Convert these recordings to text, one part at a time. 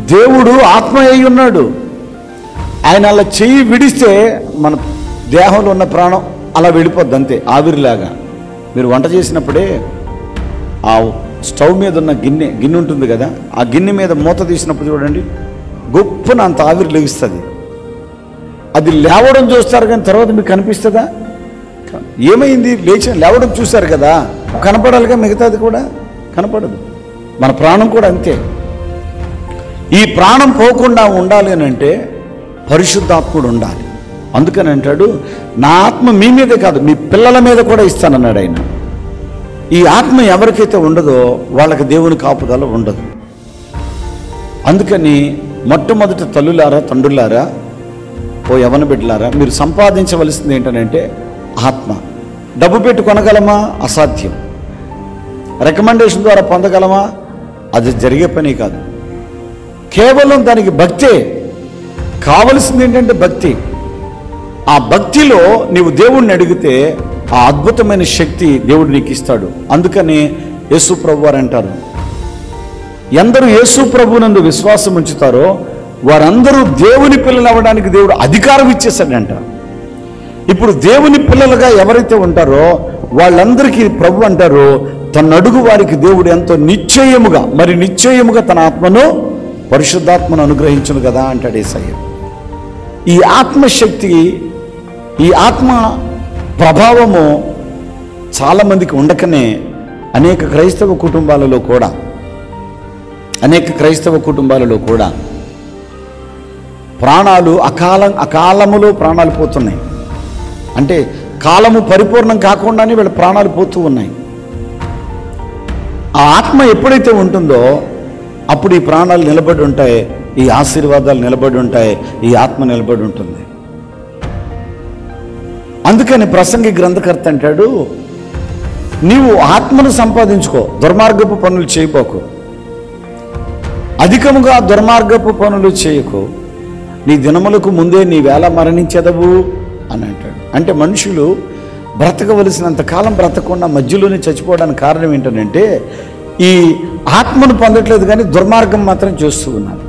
దేవుడు ఆత్మ అయి ఉన్నాడు. ఆయన అలా చెయ్యి విడిస్తే మన దేహంలో ఉన్న ప్రాణం అలా వెళ్ళిపోద్ది అంతే, ఆవిరిలాగా. మీరు వంట చేసినప్పుడే ఆ స్టవ్ మీద ఉన్న గిన్నె ఉంటుంది కదా, ఆ గిన్నె మీద మూత తీసినప్పుడు చూడండి, గొప్పన అంత ఆవిరి లెగుస్తుంది. అది లేవడం చూస్తారు కానీ తర్వాత మీకు కనిపిస్తుందా? ఏమైంది లేవడం చూశారు కదా, కనపడాలిగా, మిగతాది కూడా కనపడదు. మన ప్రాణం కూడా అంతే. ఈ ప్రాణం పోకుండా ఉండాలి అని అంటే పరిశుద్ధాత్ముడు ఉండాలి. అందుకని అంటాడు, నా ఆత్మ మీ మీదే కాదు మీ పిల్లల మీద కూడా ఇస్తానన్నాడు ఆయన. ఈ ఆత్మ ఎవరికైతే ఉండదో వాళ్ళకి దేవుని కాపుదల ఉండదు. అందుకని మొట్టమొదటి తల్లులారా, తండ్రులారా, ఓ యవన బిడ్డలారా, మీరు సంపాదించవలసింది ఏంటనంటే ఆత్మ. డబ్బు పెట్టి కొనగలమా? అసాధ్యం. రికమెండేషన్ ద్వారా పొందగలమా? అది జరిగే పని కాదు. కేవలం దానికి భక్తే కావలసింది. ఏంటంటే భక్తి. ఆ భక్తిలో నీవు దేవుణ్ణి అడిగితే ఆ అద్భుతమైన శక్తి దేవుడు నీకు ఇస్తాడు. అందుకని యేసు ప్రభు వారు అంటారు, ఎందరూ యేసు ప్రభునందు విశ్వాసం ఉంచుతారో వారందరూ దేవుని పిల్లలు అవ్వడానికి దేవుడు అధికారం ఇచ్చేసాడంట. ఇప్పుడు దేవుని పిల్లలుగా ఎవరైతే ఉంటారో వాళ్ళందరికీ ప్రభు అంటారు, తన అడుగు వారికి దేవుడు ఎంతో నిశ్చయముగా తన ఆత్మను, పరిశుద్ధాత్మను అనుగ్రహించును కదా అంటాడు యేసయ్య. ఈ ఆత్మశక్తి, ఈ ఆత్మ ప్రభావము చాలామందికి ఉండకనే అనేక క్రైస్తవ కుటుంబాలలో కూడా ప్రాణాలు అకాలములో ప్రాణాలు పోతున్నాయి. అంటే కాలము పరిపూర్ణం కాకుండానే వీళ్ళ ప్రాణాలు పోతూ ఉన్నాయి. ఆ ఆత్మ ఎప్పుడైతే ఉంటుందో అప్పుడు ఈ ప్రాణాలు నిలబడి ఉంటాయి, ఈ ఆశీర్వాదాలు నిలబడి ఉంటాయి, ఈ ఆత్మ నిలబడి ఉంటుంది. అందుకని ప్రసంగి గ్రంథకర్త అంటాడు, నీవు ఆత్మను సంపాదించుకో, దుర్మార్గపు పనులు చేయబోకు, అధికముగా దుర్మార్గపు పనులు చేయకు, నీ దినములకు ముందే నీ వేళ మరణించెదవు అని అంటాడు. అంటే మనుషులు బ్రతకవలసినంత కాలం బ్రతకకుండా మధ్యలోనే చచ్చిపోవడానికి కారణం ఏంటంటే ఈ ఆత్మను పొందట్లేదు కానీ దుర్మార్గం మాత్రం చేస్తూ ఉన్నారు.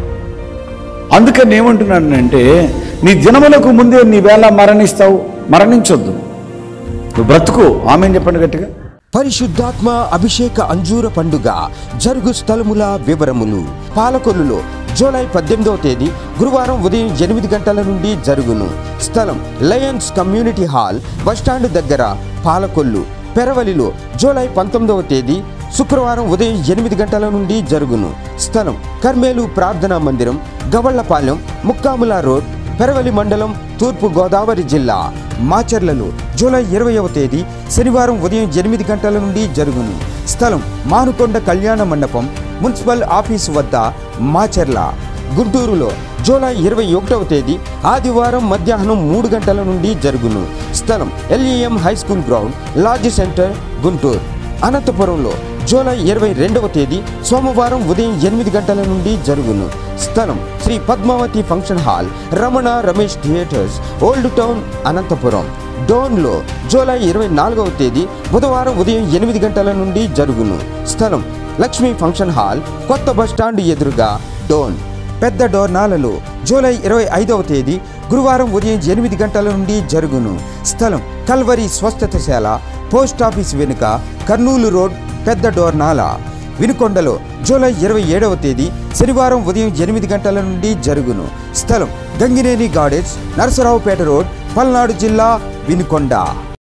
అందుకని ఏమంటున్నానంటే నీ దినములకు ముందే నీ వేళ మరణించొద్దు, నువ్వు బ్రతుకు. ఆమేన్ చెప్పండి గట్టిగా. పరిశుద్ధాత్మ అభిషేక అంజూర పండుగ జరుగు స్థలముల వివరములు. పాలకొల్లులో జూలై 18వ తేదీ గురువారం ఉదయం 8 గంటల నుండి జరుగును. స్థలం లయన్స్ కమ్యూనిటీ హాల్, బస్టాండ్ దగ్గర, పాలకొల్లు. పెరవలిలో జూలై 19వ తేదీ శుక్రవారం ఉదయం 8 గంటల నుండి జరుగును. స్థలం కర్మేలు ప్రార్థనా మందిరం, గవళ్లపాలెం, ముక్కాముల రోడ్, పెరవలి మండలం, తూర్పు గోదావరి జిల్లా. మాచర్లలో జూలై 20వ తేదీ శనివారం ఉదయం 8 గంటల నుండి జరుగును. స్థలం మానుకొండ కళ్యాణ మండపం, మున్సిపల్ ఆఫీసు వద్ద, మాచర్ల. గుంటూరులో జూలై 21వ తేదీ ఆదివారం మధ్యాహ్నం 3 గంటల నుండి జరుగును. స్థలం LEM high school ground, lodge centre, Guntur. అనంతపురంలో జూలై 22వ తేదీ సోమవారం ఉదయం 8 గంటల నుండి జరుగును. స్థలం Shri Padmavathi function hall, Ramana Ramesh theatres, old town, Anantapur. డోన్లో జూలై 24వ తేదీ బుధవారం ఉదయం 8 గంటల నుండి జరుగును. స్థలం లక్ష్మీ ఫంక్షన్ హాల్, కొత్త బస్టాండ్ ఎదురుగా, డోన్. పెద్ద డోర్నాలలో జూలై 25వ తేదీ గురువారం ఉదయం 8 గంటల నుండి జరుగును. స్థలం కల్వరి స్వస్థతశాల, పోస్ట్ ఆఫీస్ వెనుక, కర్నూలు రోడ్, పెద్ద డోర్నాల. వినుకొండలో జూలై 27వ తేదీ శనివారం ఉదయం 8 గంటల నుండి జరుగును. స్థలం గంగినేని గార్డెన్స్, నరసరావుపేట రోడ్, పల్నాడు జిల్లా, వినుకొండ.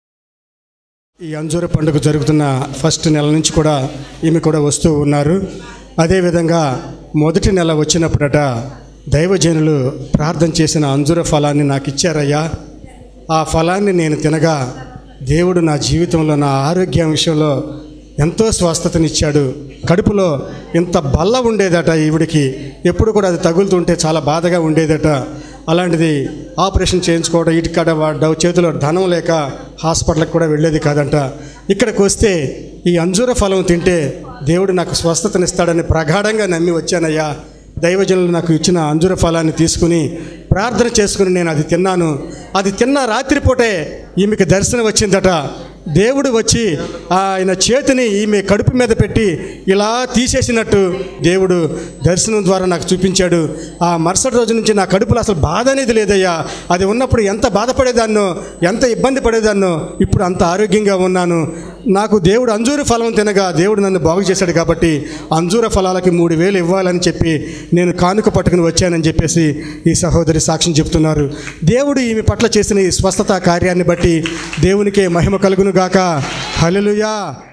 ఈ అంజూర పండుగ జరుగుతున్న ఫస్ట్ నెల నుంచి కూడా ఈమె కూడా వస్తూ ఉన్నారు. అదేవిధంగా మొదటి నెల వచ్చినప్పుడట దైవజనులు ప్రార్థన చేసిన అంజూర ఫలాన్ని నాకు ఇచ్చారయ్యా. ఆ ఫలాన్ని నేను తినగా దేవుడు నా జీవితంలో, నా ఆరోగ్యం విషయంలో ఎంతో స్వస్థతనిచ్చాడు. కడుపులో ఇంత బల్ల ఉండేదట ఈవిడికి, ఎప్పుడు కూడా అది తగులుతుంటే చాలా బాధగా ఉండేదట. అలాంటిది ఆపరేషన్ చేయించుకోవడం, ఇటుకడ వాడడం, చేతిలో ధనం లేక హాస్పిటల్కి కూడా వెళ్ళేది కాదంట. ఇక్కడికి వస్తే ఈ అంజూర ఫలం తింటే దేవుడు నాకు స్వస్థతనిస్తాడని ప్రగాఢంగా నమ్మి వచ్చానయ్యా. దైవజనులు నాకు ఇచ్చిన అంజూర ఫలాన్ని తీసుకుని ప్రార్థన చేసుకుని నేను అది తిన్నాను. అది తిన్న రాత్రిపూటే ఈమెకి దర్శనం వచ్చిందట. దేవుడు వచ్చి ఆయన చేతిని ఈమె కడుపు మీద పెట్టి ఇలా తీసేసినట్టు దేవుడు దర్శనం ద్వారా నాకు చూపించాడు. ఆ మరుసటి రోజు నుంచి నా కడుపులో అసలు బాధ అనేది లేదయ్యా. అది ఉన్నప్పుడు ఎంత బాధపడేదాన్నో, ఎంత ఇబ్బంది పడేదాన్నో, ఇప్పుడు అంత ఆరోగ్యంగా ఉన్నాను. నాకు దేవుడు అంజూరు ఫలం తినగా దేవుడు నన్ను బాగు చేశాడు కాబట్టి అంజూర ఫలాలకి 3,000 ఇవ్వాలని చెప్పి నేను కానుక పట్టుకుని వచ్చానని చెప్పేసి ఈ సహోదరి సాక్ష్యం చెప్తున్నారు. దేవుడు ఈమె పట్ల చేసిన ఈ స్వస్థత కార్యాన్ని బట్టి దేవునికే మహిమ కలుగును గాక. హల్లెలూయా.